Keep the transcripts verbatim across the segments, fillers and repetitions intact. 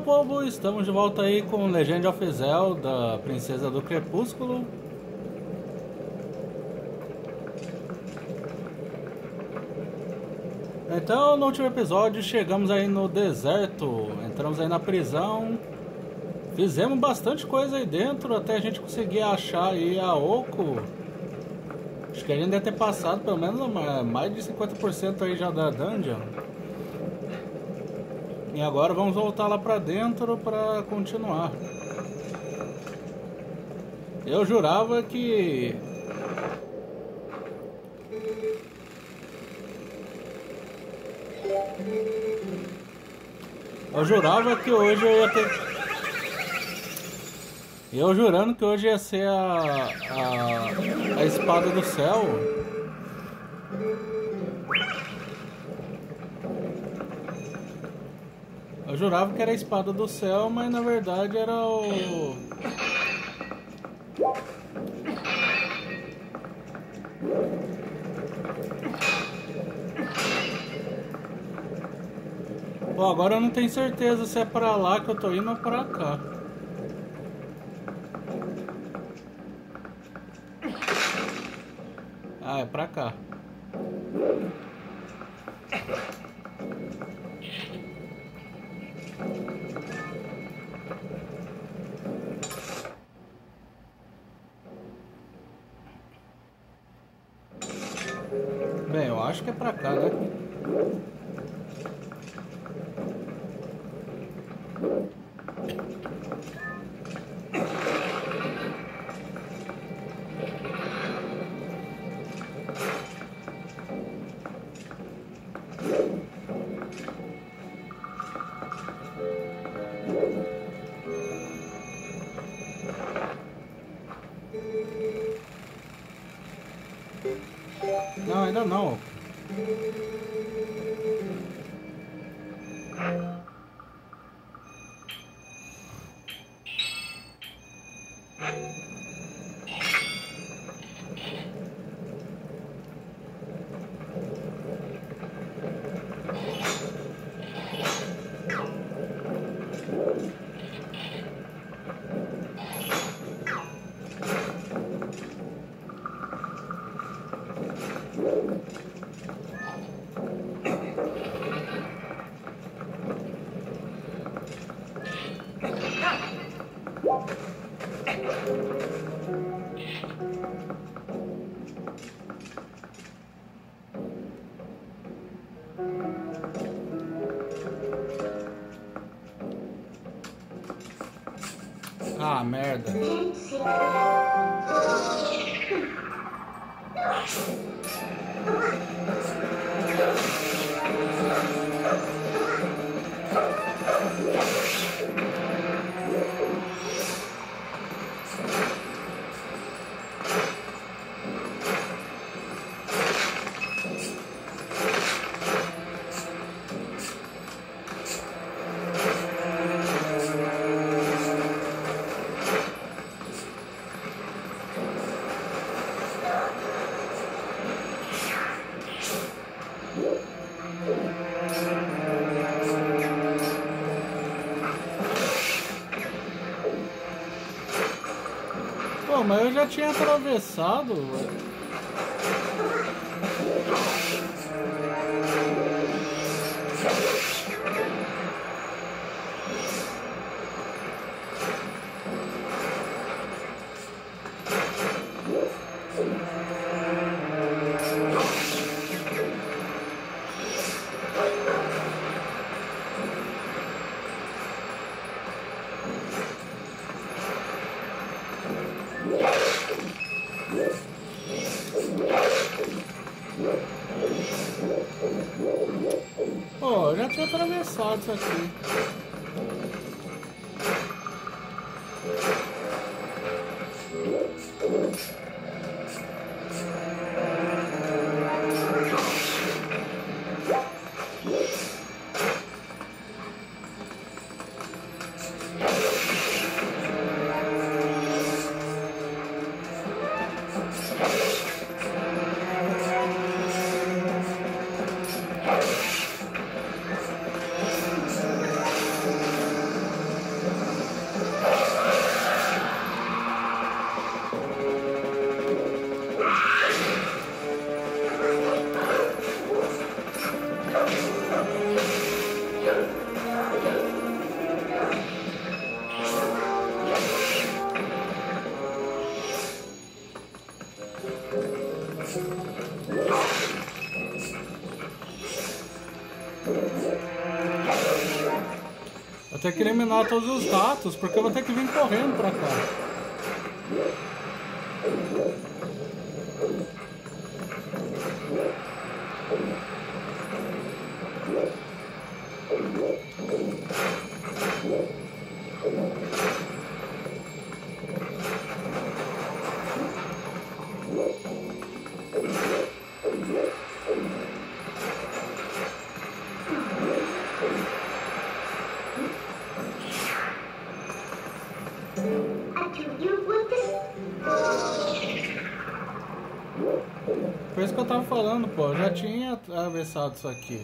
povo, estamos de volta aí com Legend of Zelda, Princesa do Crepúsculo. Então, no último episódio, chegamos aí no deserto, entramos aí na prisão, fizemos bastante coisa aí dentro até a gente conseguir achar aí a Oco. Acho que a gente deve ter passado pelo menos mais de cinquenta por cento aí já da dungeon. E agora vamos voltar lá pra dentro pra continuar. Eu jurava que... Eu jurava que hoje eu ia ter... Eu jurando que hoje ia ser a... A, a espada do céu. Eu jurava que era a espada do céu, mas na verdade era o... Bom, agora eu não tenho certeza se é pra lá que eu tô indo ou pra cá. Ah, é pra cá. Bem, eu acho que é pra cá, né? Não, ainda não. Ah, merda. Pô, mas eu já tinha atravessado. Pô, eu já tinha atravessado isso aqui. Eu tenho que eliminar todos os ratos, porque eu vou ter que vir correndo pra cá. Por isso que eu tava falando, pô, eu já tinha atravessado isso aqui.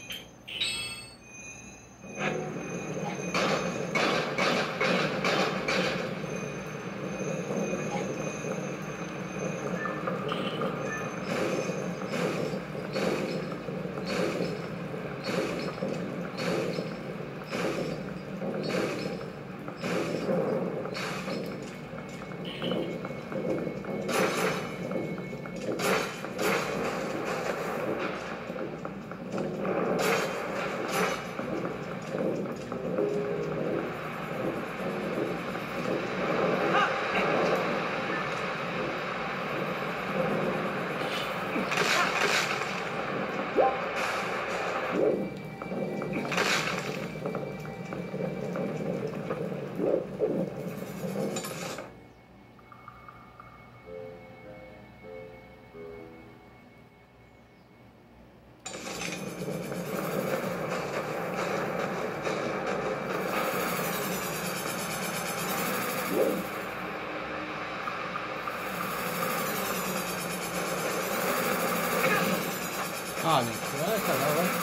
Ah, gente, vai, cara, vai.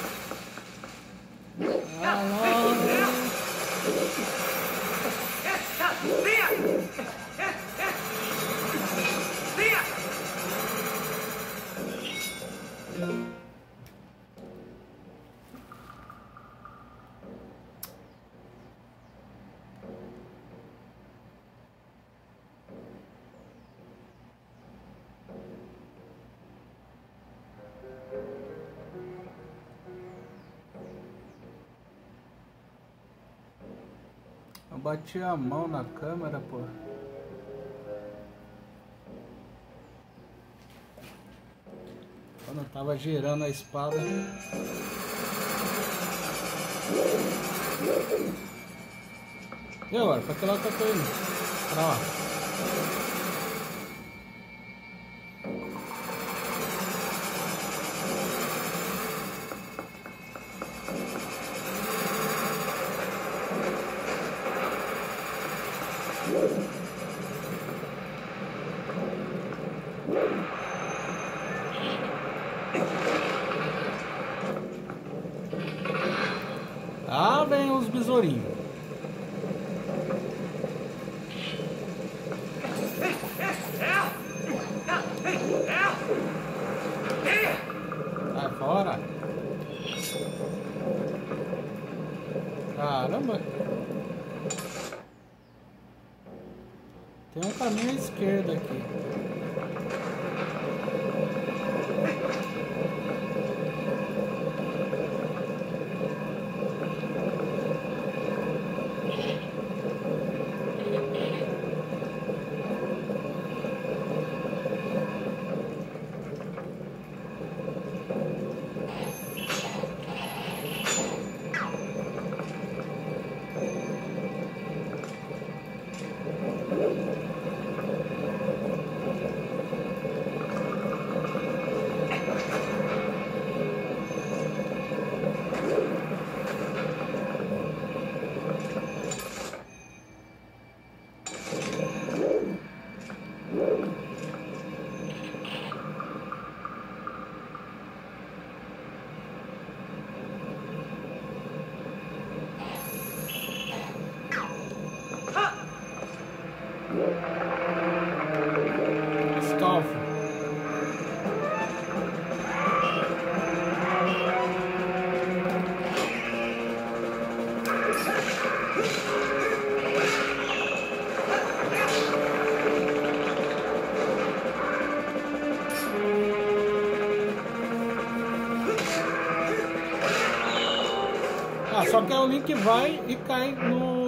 Ah, não. Eu bati a mão na câmera, pô. Quando eu tava girando a espada. E agora? Pra que lado que eu tô indo? Pra lá. Ah, vem os besourinhos. Sai fora. Caramba. Tem um caminho à esquerda aqui. Ah, só que aí o Link vai e cai no...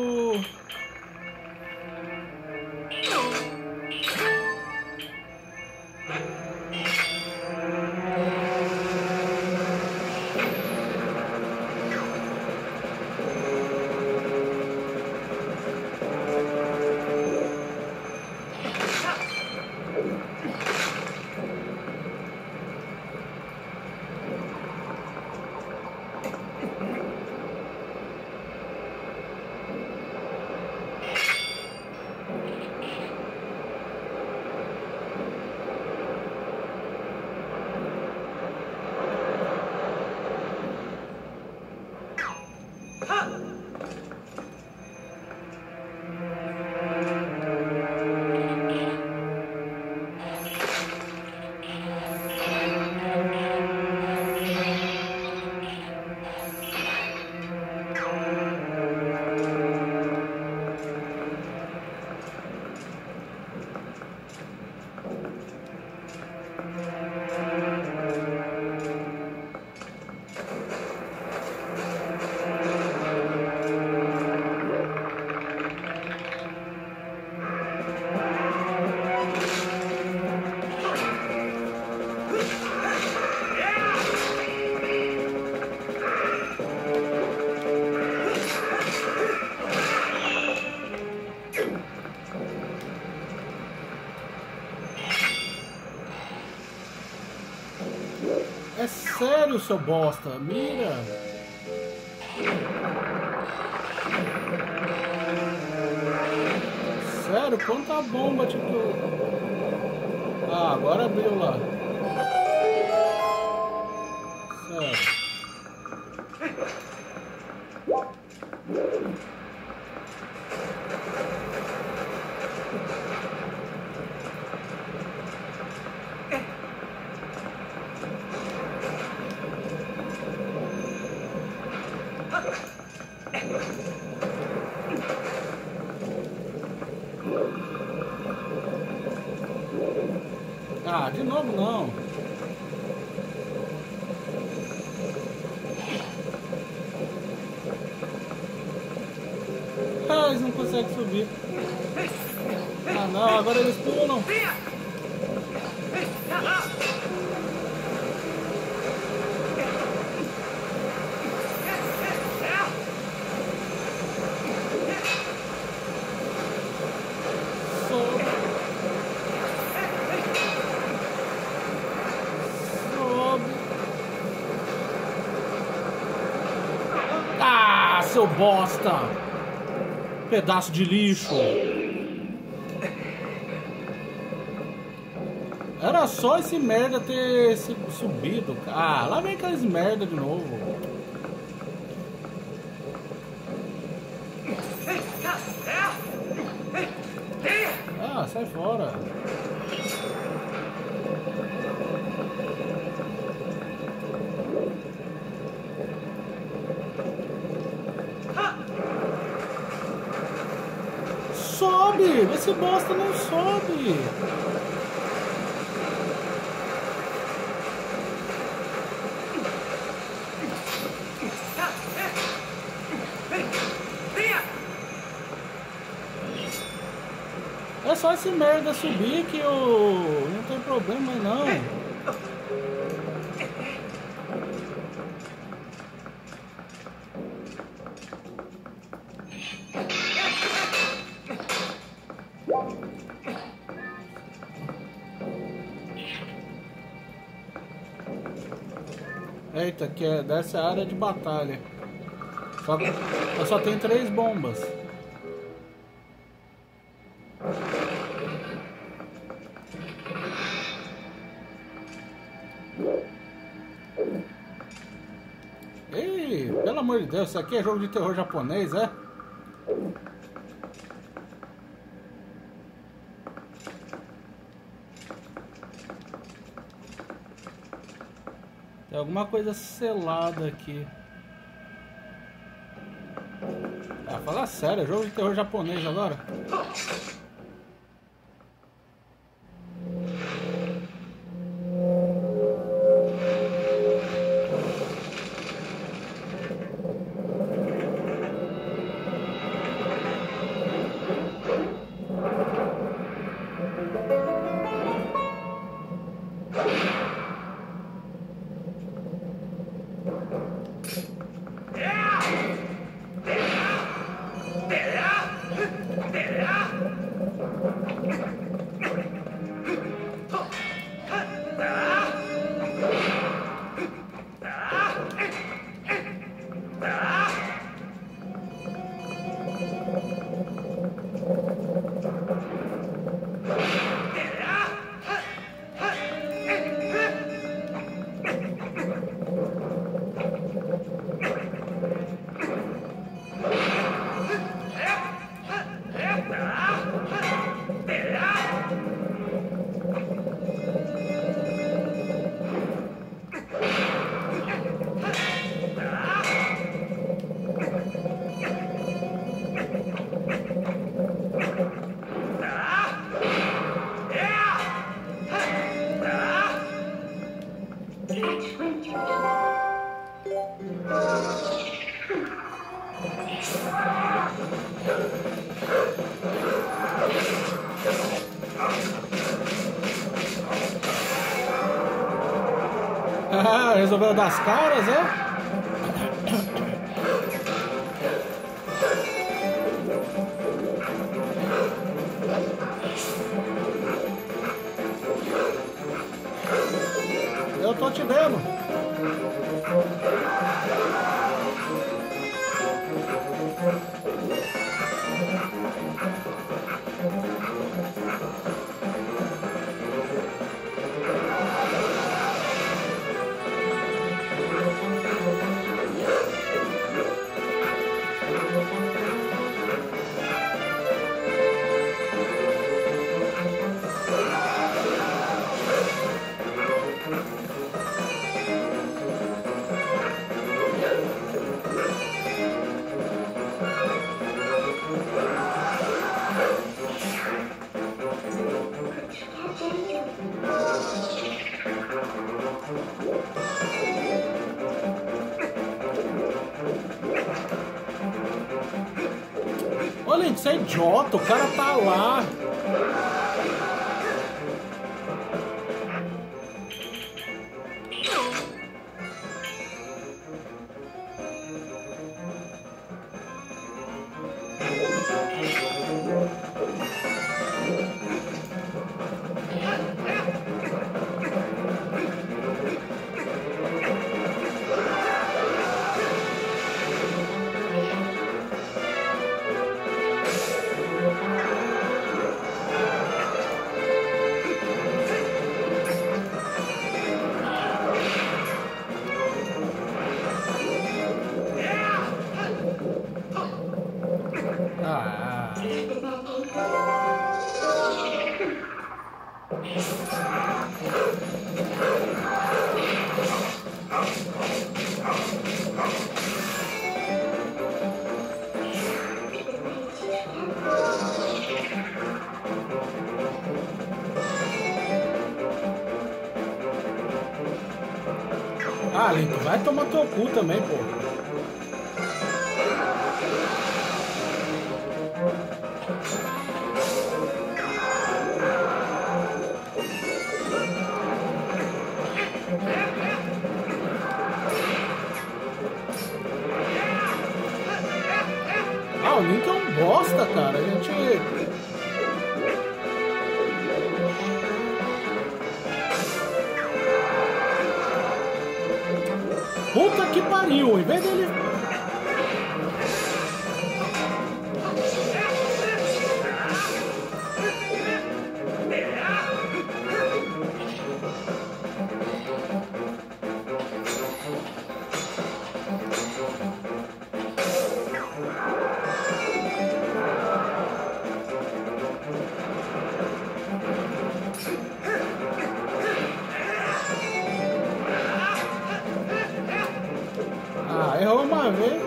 É sério, seu bosta, mira! Sério, quanta bomba, tipo... Ah, agora abriu lá. Sério. Ah, de novo não. Ah, eles não conseguem subir. Ah não, agora eles pulam. Seu bosta! Pedaço de lixo! Era só esse merda ter subido. Ah, lá vem aqueles merda de novo. Ah, sai fora. Sobe! Esse bosta não sobe! É só esse merda subir que eu... não tem problema não. Eita, que é dessa área de batalha. Só que eu só tenho três bombas. Ei, pelo amor de Deus, isso aqui é jogo de terror japonês, é? Tem alguma coisa selada aqui. Ah, fala sério, é jogo de terror japonês agora? Ah, resolveu das caras, é? Eu tô te vendo. Ô Link, você é idiota, o cara tá lá. Ah, Link, vai tomar teu cu também, pô. Ah, o Link é um bosta, cara. A gente... Puta que pariu, em vez dele... Ah, errou uma vez.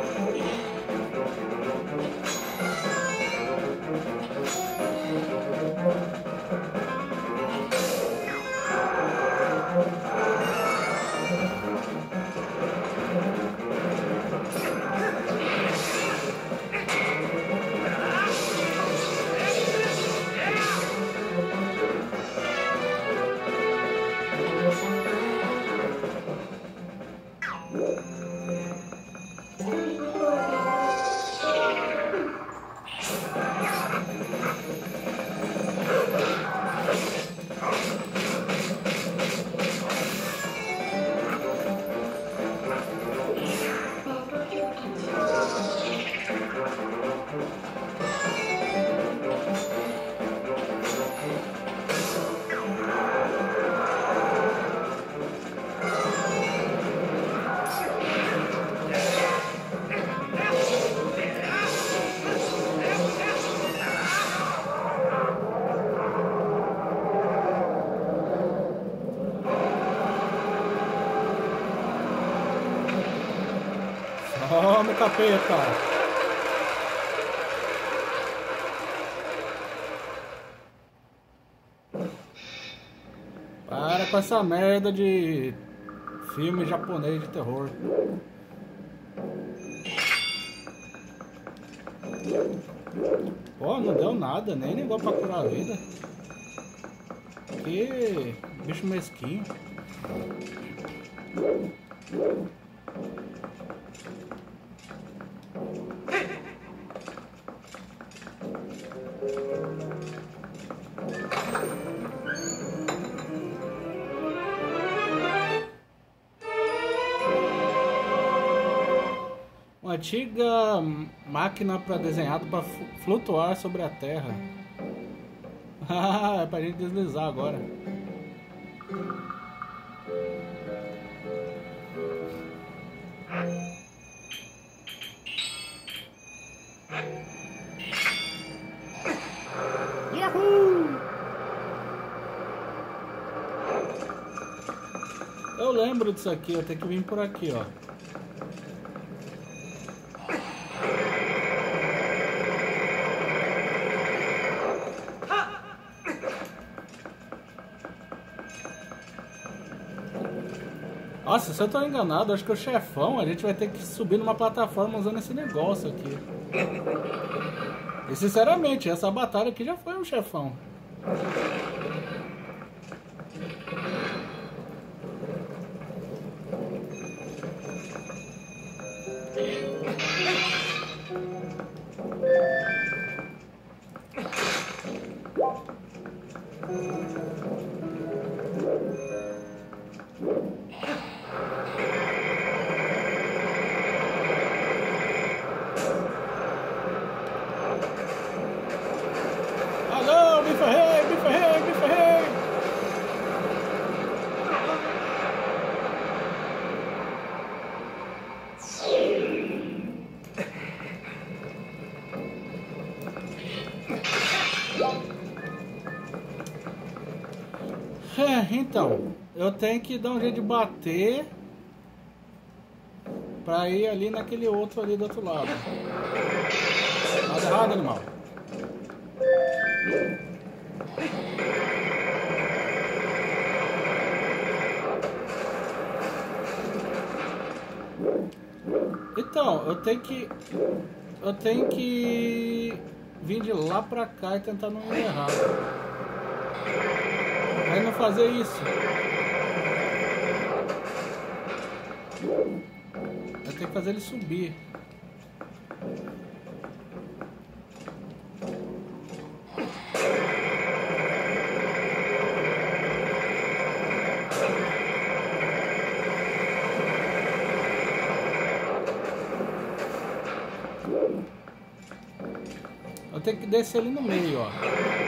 Oh, meu capeta! Para com essa merda de filme japonês de terror. Pô, não deu nada, nem negócio pra curar a vida. Que bicho mesquinho. Uma antiga máquina para desenhado para flutuar sobre a Terra. Ah, é pra gente deslizar agora. Yahoo! Eu lembro disso aqui, eu tenho que vir por aqui, ó. Nossa, se eu tô enganado, acho que o chefão, a gente vai ter que subir numa plataforma usando esse negócio aqui. E sinceramente, essa batalha aqui já foi um chefão. É, então, eu tenho que dar um jeito de bater pra ir ali naquele outro ali do outro lado. Nada errado, animal. Então, eu tenho que... Eu tenho que vir de lá pra cá e tentar não ir errado. Aí não fazer isso. Eu tenho que fazer ele subir. Eu tenho que descer ali no meio, ó.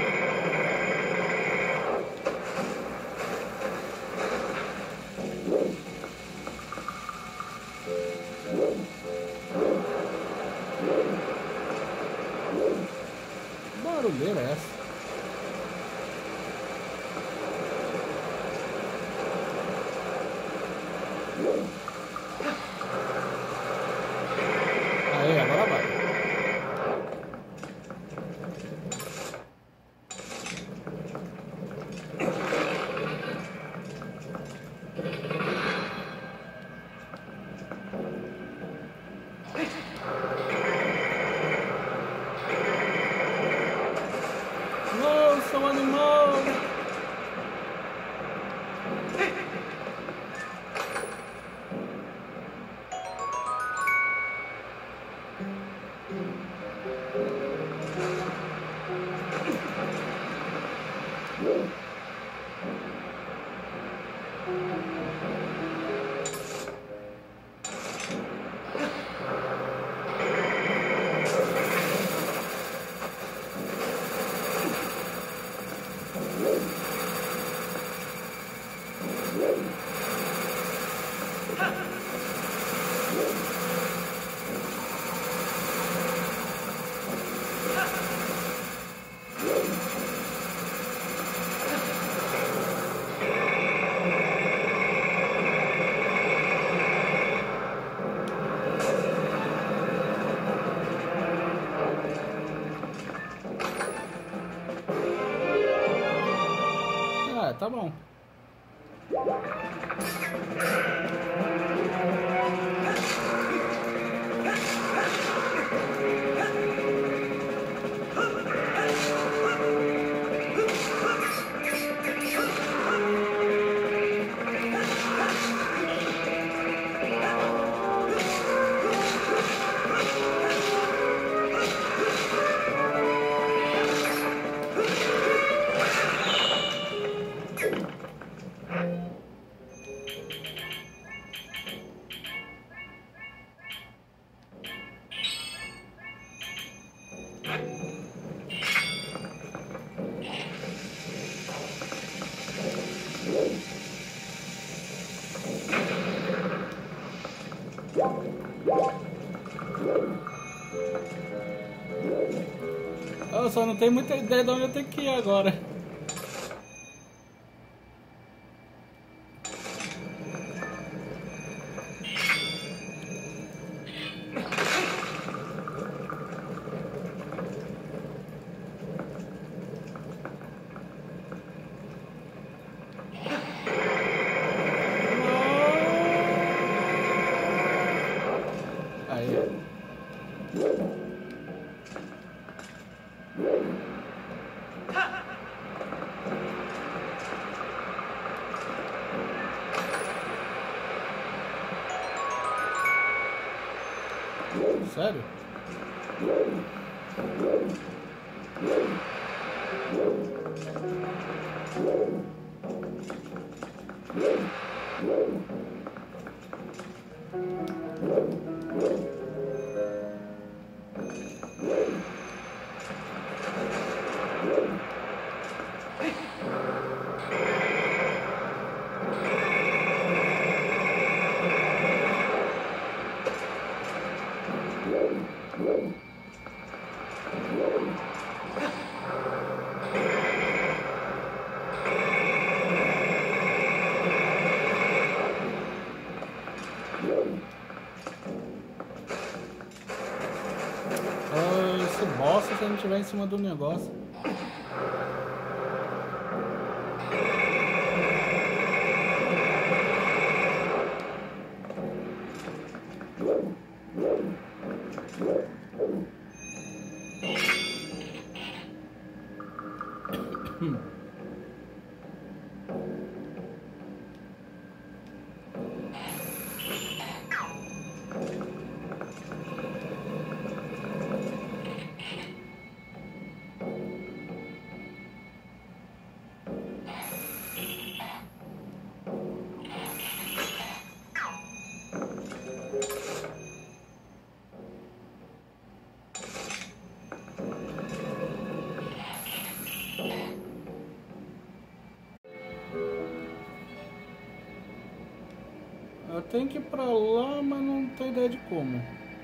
Que barulheira é essa? Aí, agora vai. tá bom. Eu só não tenho muita ideia de onde eu tenho que ir agora. Aí. Sério? Ah, esse bosta se ele não estiver em cima do negócio. Hum. Eu tenho que ir pra lá, mas não tenho ideia de como.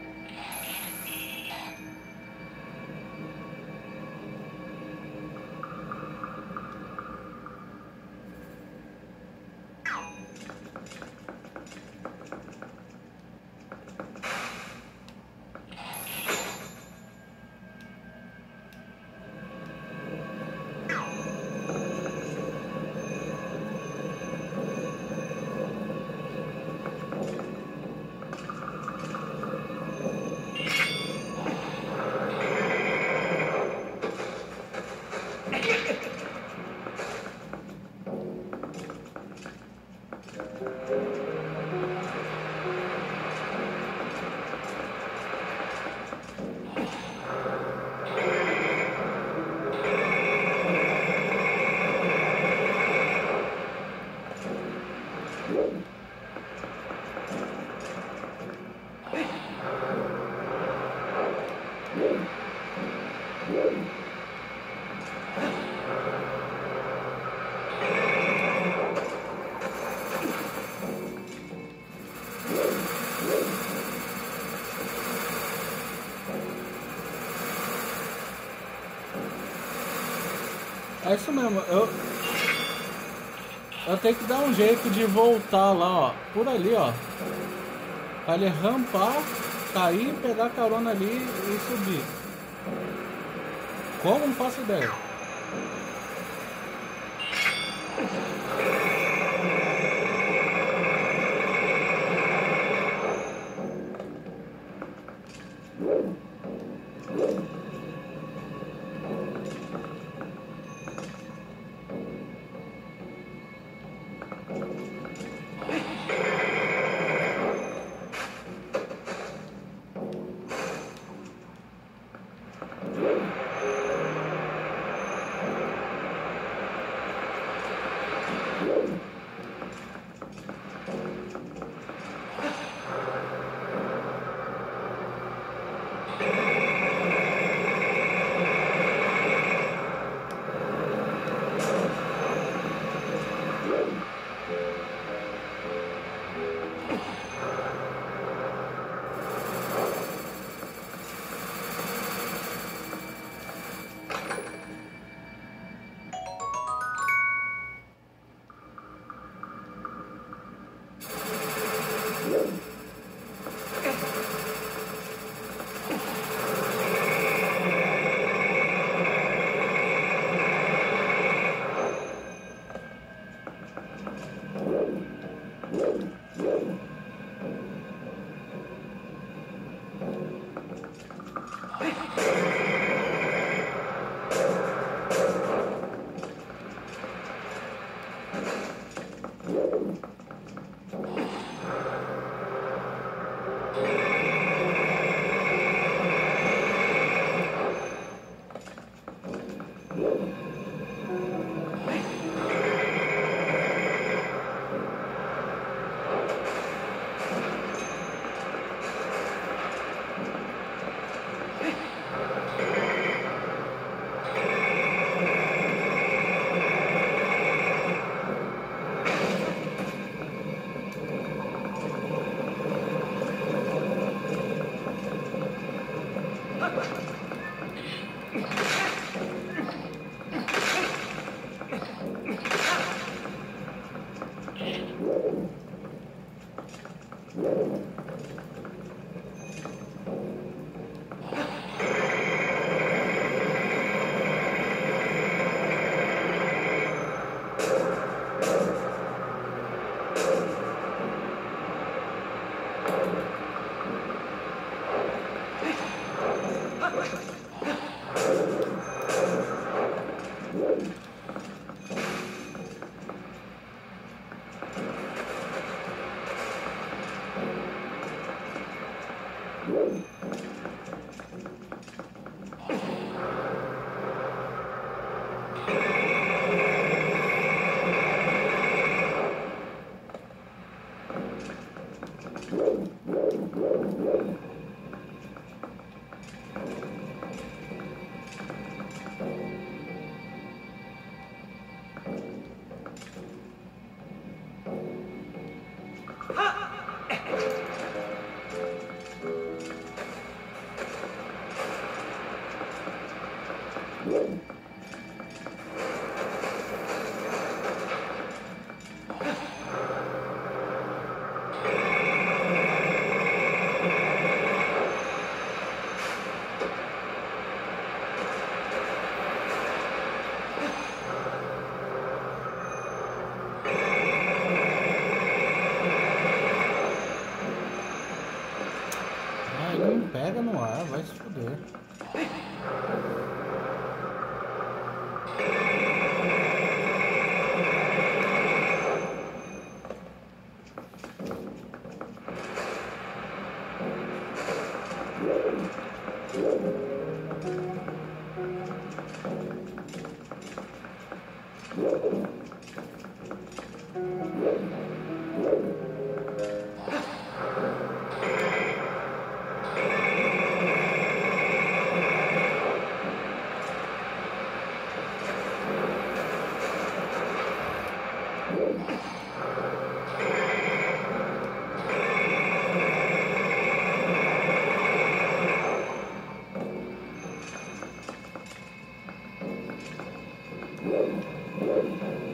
É isso mesmo, eu... Eu tenho que dar um jeito de voltar lá, ó. Por ali, ó. Pra ele rampar, cair, pegar carona ali e subir. Como? Não faço ideia. Pega no ar, vai se fuder. Thank you.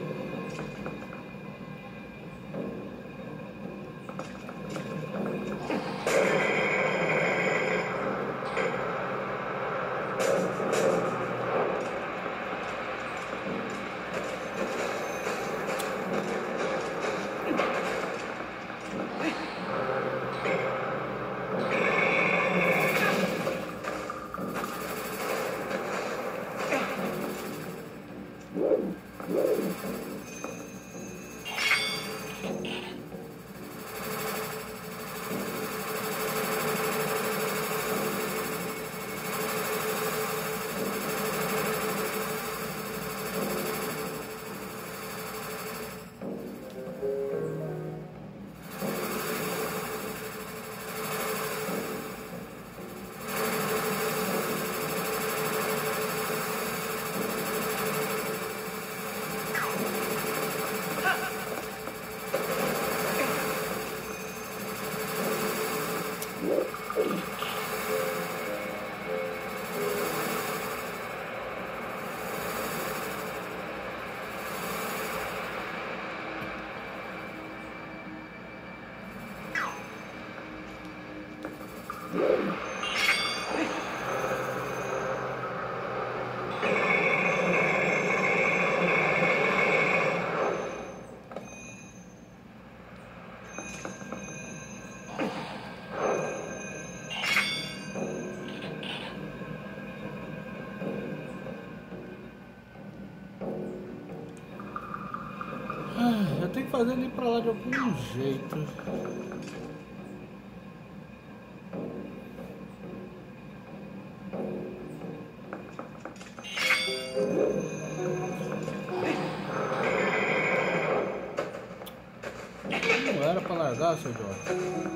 Eu tenho que fazer ele ir pra lá de algum jeito. Não era pra largar, seu idiota.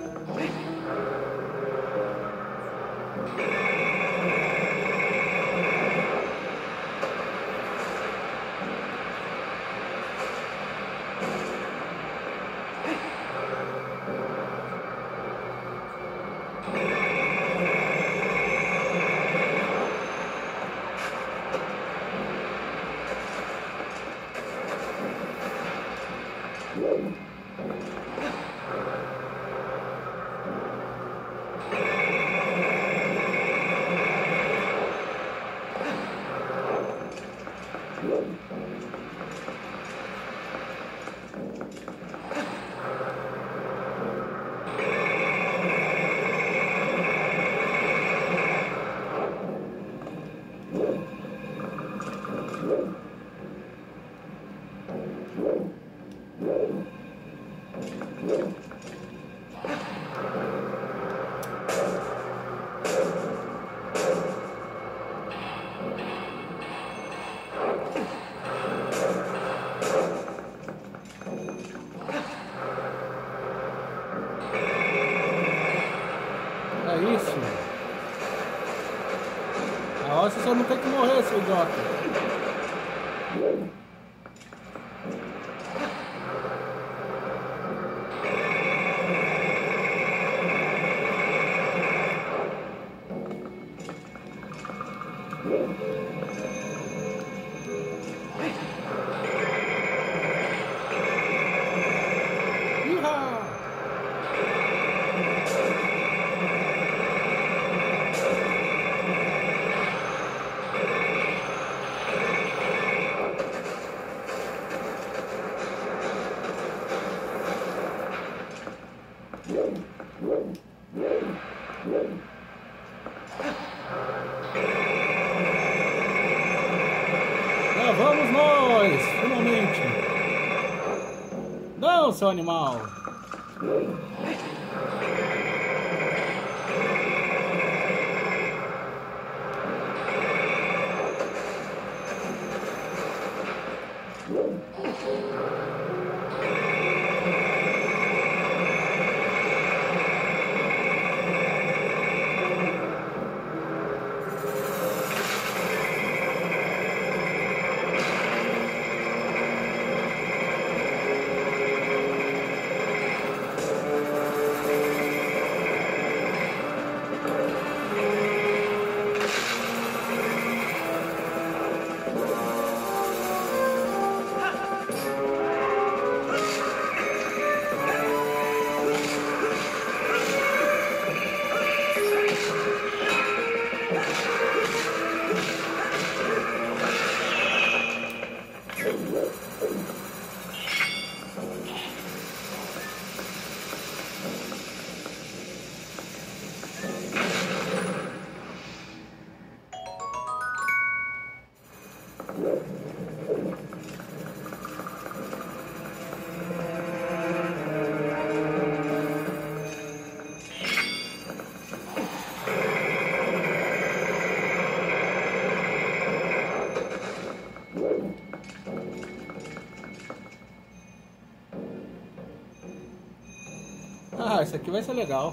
É isso. Nossa, você não tem que morrer, seu idiota. Lá vamos nós, finalmente. Não, seu animal. Ah, isso aqui vai ser legal.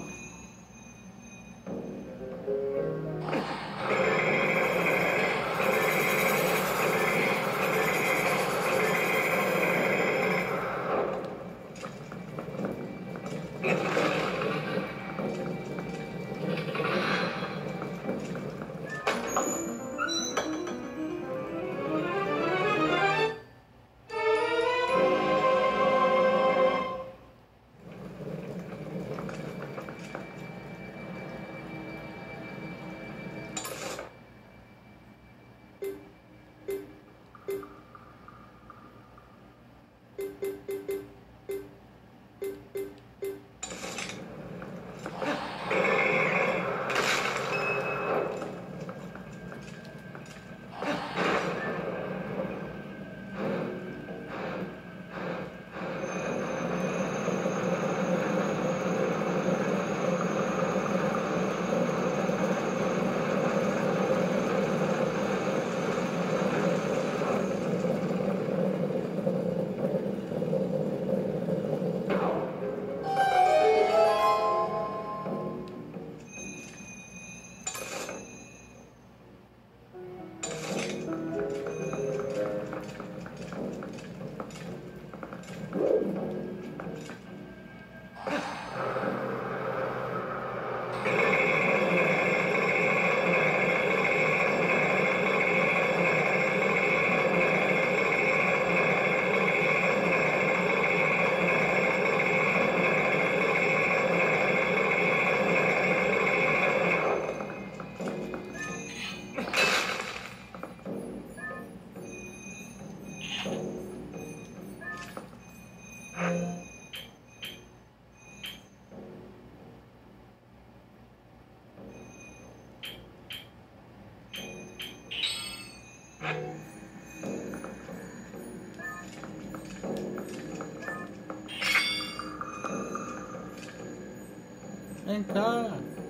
Vem cá.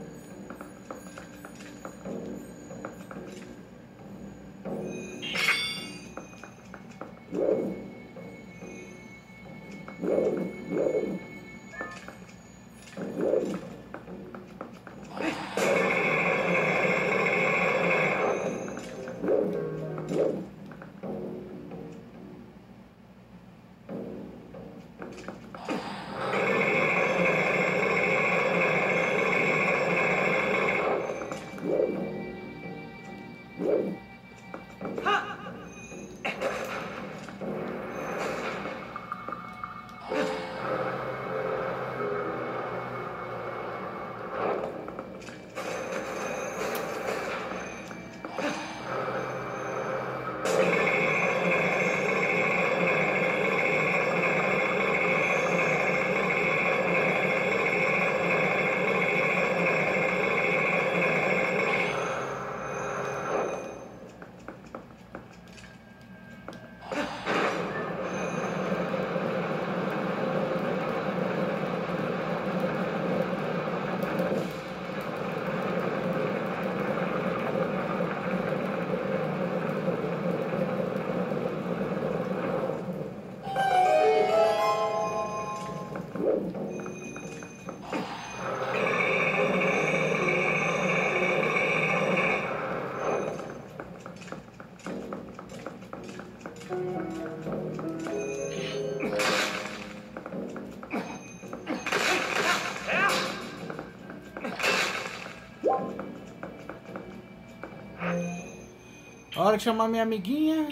Hora de chamar minha amiguinha.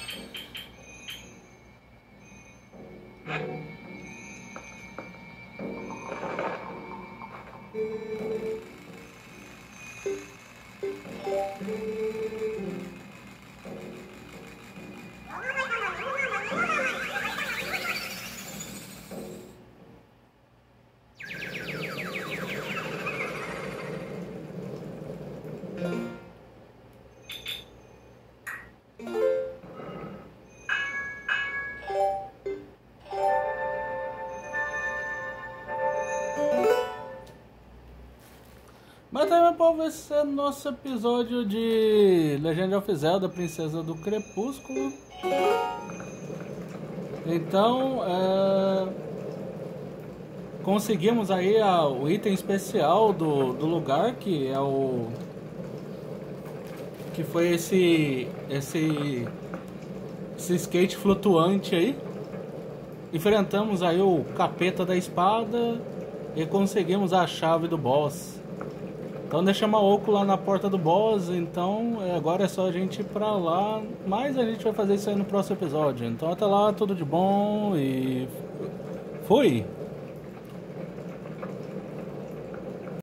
Mas também, povo, esse é nosso episódio de Legend of Zelda, Princesa do Crepúsculo. Então, é... conseguimos aí a, o item especial do, do lugar, que é o... que foi esse, esse, esse skate flutuante aí. Enfrentamos aí o capeta da espada e conseguimos a chave do boss. Então deixamos a Oco lá na porta do boss, então agora é só a gente ir pra lá, mas a gente vai fazer isso aí no próximo episódio. Então até lá, tudo de bom e fui!